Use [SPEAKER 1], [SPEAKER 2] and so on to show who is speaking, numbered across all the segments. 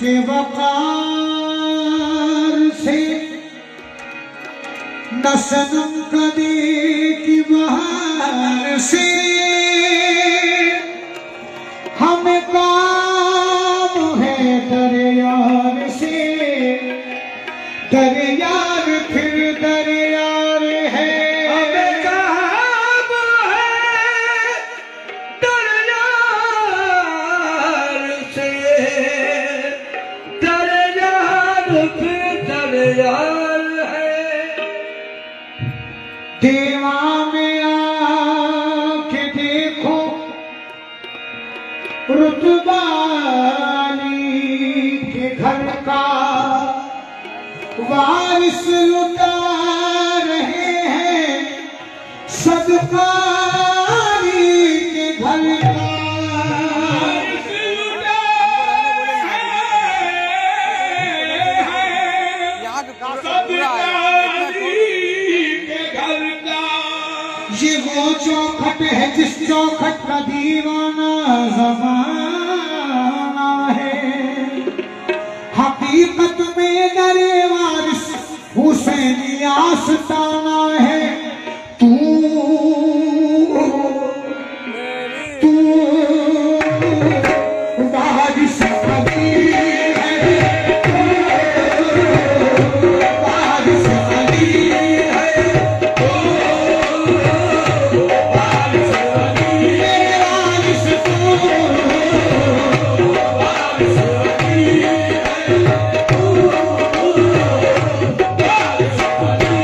[SPEAKER 1] के वकार से न सनम कदे की बहार से हमें काम है दरे यार से। दरे यार फिर दरे यार है,
[SPEAKER 2] हमें काम है दरे यार से। दरे यार फिर दरे यार है।
[SPEAKER 1] देवा में आके देखो रुतबानी के घर का वारिस लुटा रहे हैं सदकारी के घर का। वारिस लुटा ये वो चौखट है जिस चौखट का दीवाना ज़माना है। हकीकत में दरे वारिस हुसैनी आस्ताना है। तू वारिस अली है, वारिस अली है, वारिस अली वारिस तू, वारिस अली है, वारिस अली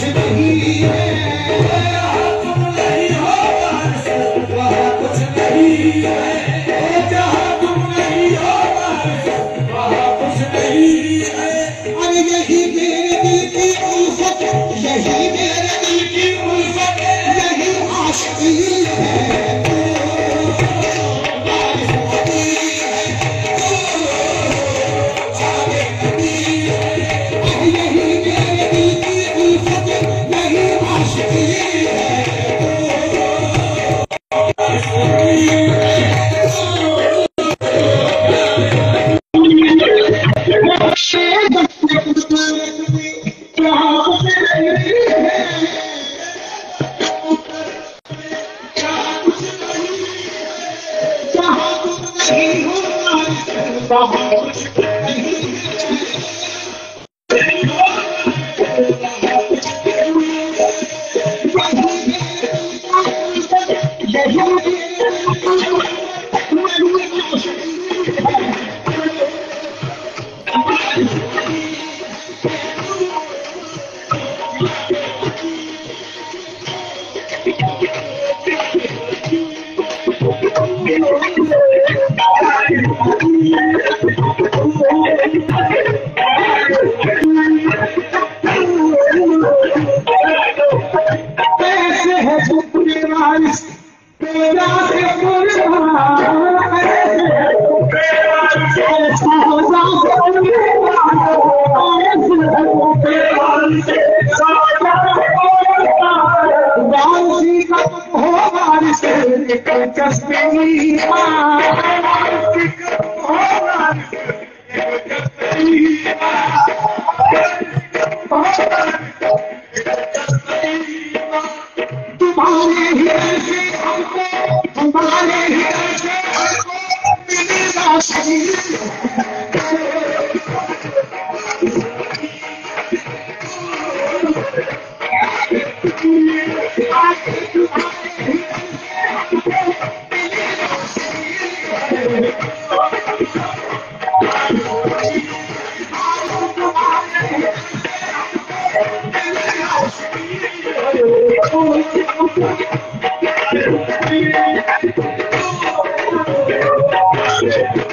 [SPEAKER 1] नहीं है,
[SPEAKER 2] जहाँ तुम नहीं हो वारिस वहाँ कुछ नहीं है, जहाँ तुम नहीं हो वारिस वहाँ कुछ नहीं है।
[SPEAKER 1] अरे यही मेरे दिल की उल्फत, यही मेरे दिल की उल्फत, यही आशिकी है। Thank you.